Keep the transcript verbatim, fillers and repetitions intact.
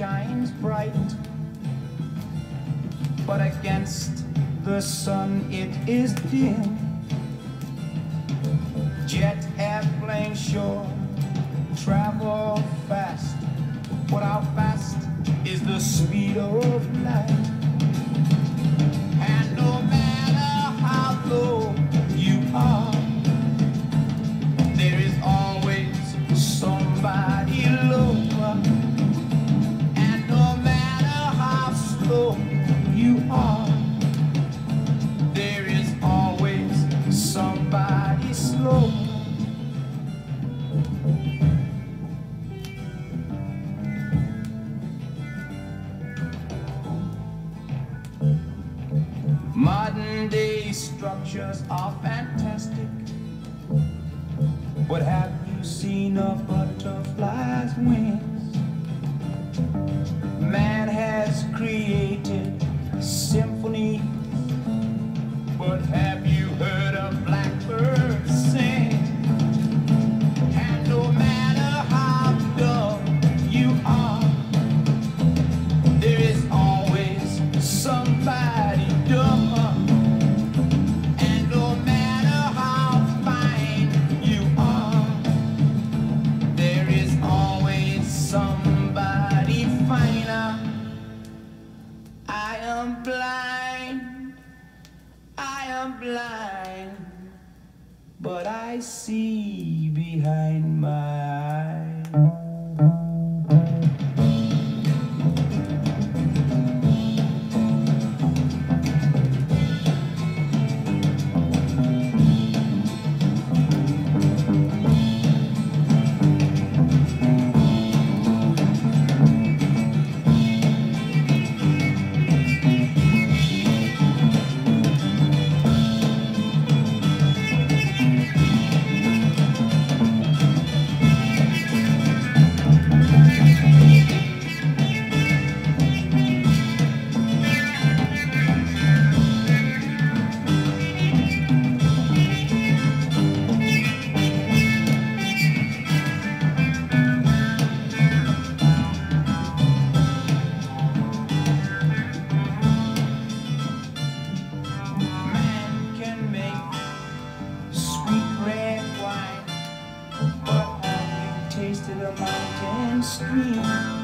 shines bright, but against the sun it is dim. Jet airplane sure travel fast, but how fast is the speed of light? And no matter how low you are, there is always somebody lower. And no matter how slow you are, there is always somebody slower. Modern day structures are fantastic, but have you seen a butterfly's wings? Man has created symphonies, but have you heard a blackbird sing? And no matter how dumb you are, there is always somebody dumber. And no matter how fine you are, there is always somebody finer. I am blind, I am blind, but I see behind my eyes. Tasted a mountain stream.